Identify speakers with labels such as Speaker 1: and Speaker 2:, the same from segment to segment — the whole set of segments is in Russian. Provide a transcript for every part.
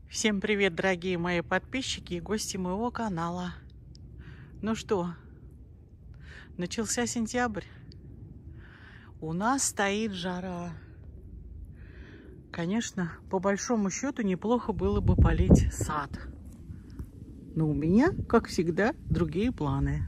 Speaker 1: Всем привет, дорогие мои подписчики и гости моего канала. Ну что, начался сентябрь. У нас стоит жара. Конечно, по большому счету неплохо было бы полить сад. Но у меня, как всегда, другие планы.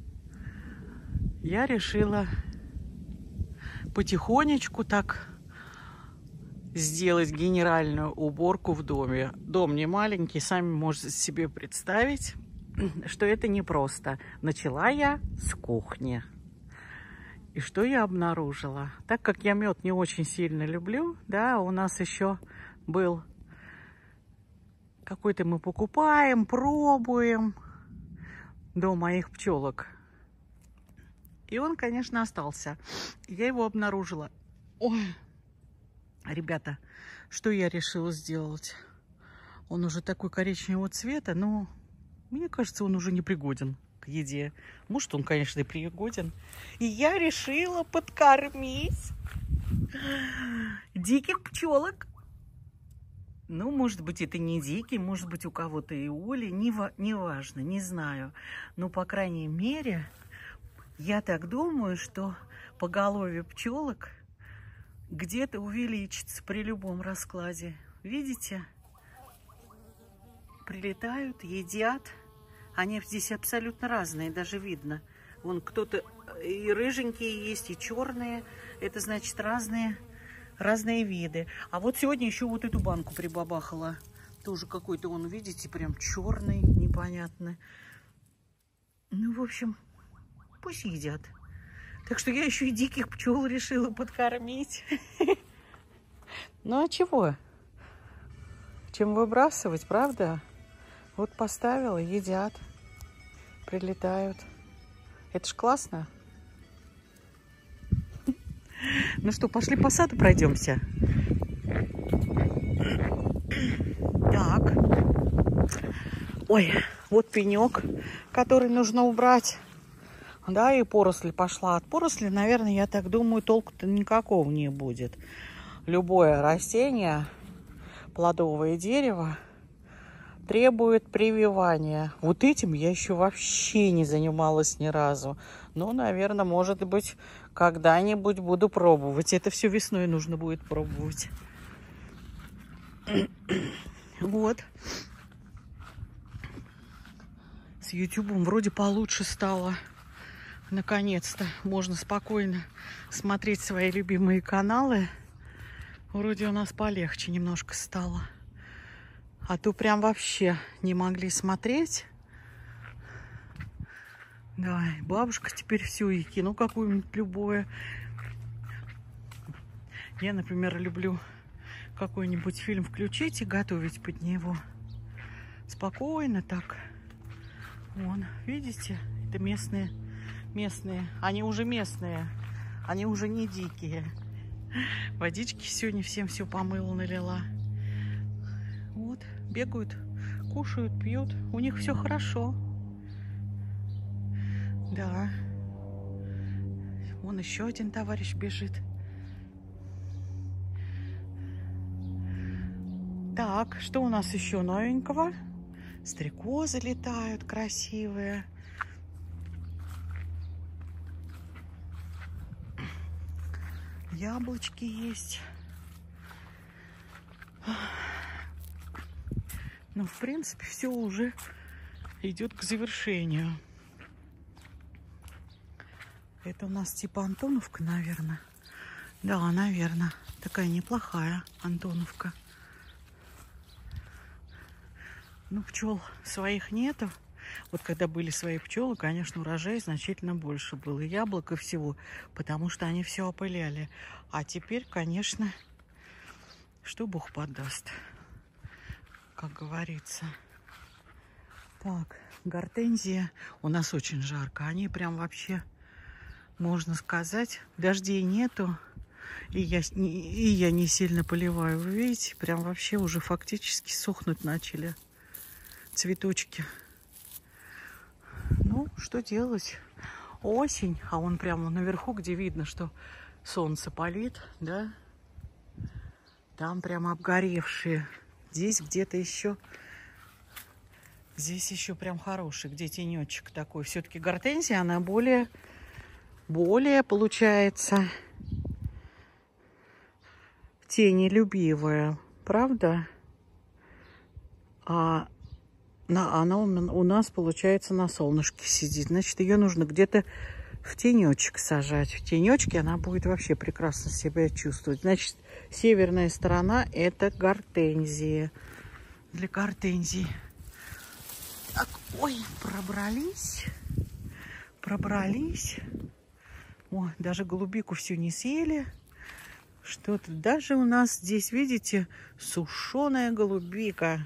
Speaker 1: Я решила потихонечку так сделать генеральную уборку в доме. Дом не маленький, сами можете себе представить, что это непросто. Начала я с кухни. И что я обнаружила? Так как я мед не очень сильно люблю, да, у нас еще был какой-то, мы покупаем, пробуем до моих пчелок. И он, конечно, остался. Я его обнаружила. Ой, ребята, что я решила сделать? Он уже такой коричневого цвета, но мне кажется, он уже не пригоден к еде. Может, он, конечно, и пригоден. И я решила подкормить диких пчелок. Ну, может быть, это не дикий, может быть, у кого-то и ули, неважно, не знаю. Но, по крайней мере, я так думаю, что поголовье пчелок где-то увеличится при любом раскладе. Видите? Прилетают, едят. Они здесь абсолютно разные, даже видно. Вон кто-то и рыженькие есть, и черные. Это значит разные виды. А вот сегодня еще вот эту банку прибабахала. Тоже какой-то он, видите, прям черный, непонятный. Ну, в общем, пусть едят. Так что я еще и диких пчел решила подкормить. Ну, а чего? Чем выбрасывать, правда? Вот поставила, едят, прилетают. Это ж классно. Ну что, пошли по саду пройдемся. Так. Ой, вот пенек, который нужно убрать. Да, и поросль пошла. От поросли, наверное, я так думаю, толку-то никакого не будет. Любое растение, плодовое дерево, требует прививания. Вот этим я еще вообще не занималась ни разу. Ну, наверное, может быть, когда-нибудь буду пробовать. Это все весной нужно будет пробовать. Вот. С ютубом вроде получше стало. Наконец-то можно спокойно смотреть свои любимые каналы. Вроде у нас полегче немножко стало. А то прям вообще не могли смотреть. Да, бабушка теперь все и кино какое-нибудь любое. Я, например, люблю какой-нибудь фильм включить и готовить под него. Спокойно так. Вон, видите, это местные. Они уже местные. Они уже не дикие. Водички сегодня всем все помыла, налила. Вот, бегают, кушают, пьют. У них все хорошо. Да. Вон еще один товарищ бежит. Так, что у нас еще новенького? Стрекозы летают красивые. Яблочки есть. Ну, в принципе, все уже идет к завершению. Это у нас типа Антоновка, наверное. Да, наверное. Такая неплохая Антоновка. Ну, пчел своих нету. Вот когда были свои пчелы, конечно, урожай значительно больше был. И яблок, и всего. Потому что они все опыляли. А теперь, конечно, что Бог подаст. Как говорится. Так, гортензия. У нас очень жарко. Они прям вообще, можно сказать, дождей нету. И я не сильно поливаю. Вы видите, прям вообще уже фактически сохнуть начали цветочки. Ну, что делать? Осень, а он прямо наверху, где видно, что солнце палит, да? Там прям обгоревшие Здесь где-то еще... Здесь еще прям хороший, где тенечек такой. Все-таки гортензия, она более получается тенелюбивая, правда? А она у нас, получается, на солнышке сидит. Значит, ее нужно где-то в тенечек сажать. В тенечке она будет вообще прекрасно себя чувствовать. Значит, северная сторона – это гортензия. Для гортензии. Так, ой, пробрались. О, даже голубику всю не съели. Что-то даже у нас здесь, видите, сушеная голубика.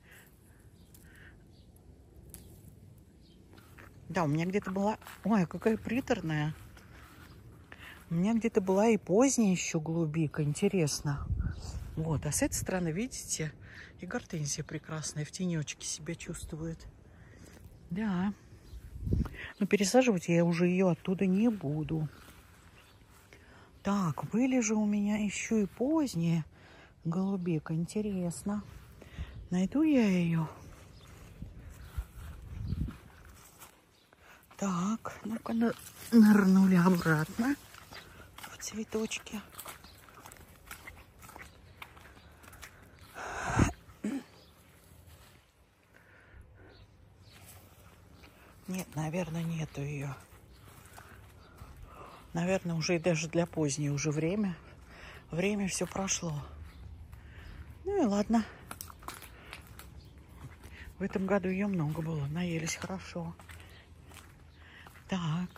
Speaker 1: Да, у меня где-то была... Ой, какая приторная. У меня где-то была и поздняя еще голубика. Интересно. Вот, а с этой стороны, видите, и гортензия прекрасная в тенечке себя чувствует. Да. Но пересаживать я уже ее оттуда не буду. Так, были же у меня еще и поздняя голубика. Интересно. Найду я ее. Так, ну-ка нырнули обратно в цветочки. Нет, наверное, нету ее. Наверное, уже и даже для поздней уже время. Время все прошло. Ну и ладно. В этом году ее много было. Наелись хорошо. Так.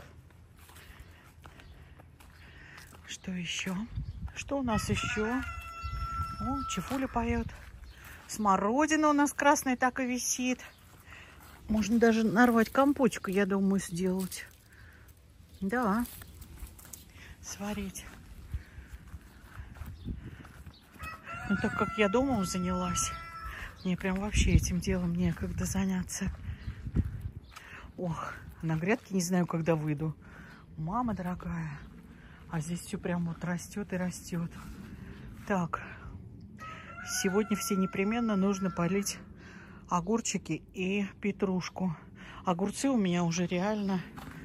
Speaker 1: Что еще? Что у нас еще? О, чифуля поет. Смородина у нас красная так и висит. Можно даже нарвать компотик, я думаю, сделать. Да. Сварить. Но так как я дома занялась, мне прям вообще этим делом некогда заняться. Ох, на грядке не знаю, когда выйду. Мама дорогая. А здесь все прям вот растет и растет. Так. Сегодня все непременно нужно полить огурчики и петрушку. Огурцы у меня уже реально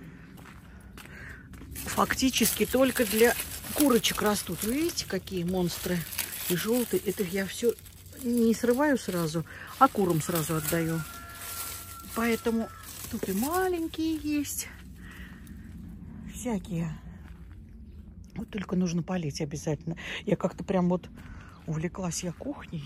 Speaker 1: фактически только для курочек растут. Вы видите, какие монстры? И желтые. Это я все не срываю сразу, а курам сразу отдаю. Поэтому тут и маленькие есть. Всякие. Вот только нужно полить обязательно. Я как-то прям вот увлеклась я кухней.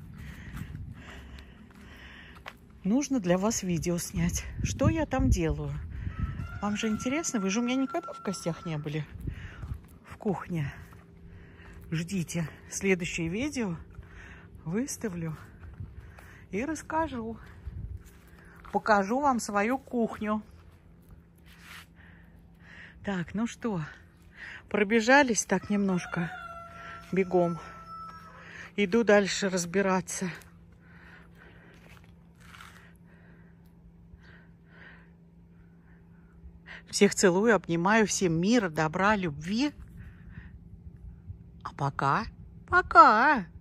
Speaker 1: Нужно для вас видео снять. Что я там делаю? Вам же интересно? Вы же у меня никогда в гостях не были. В кухне. Ждите. Следующее видео выставлю и расскажу. Покажу вам свою кухню. Так, ну что, пробежались так немножко бегом. Иду дальше разбираться. Всех целую, обнимаю. Всем мира, добра, любви. А пока.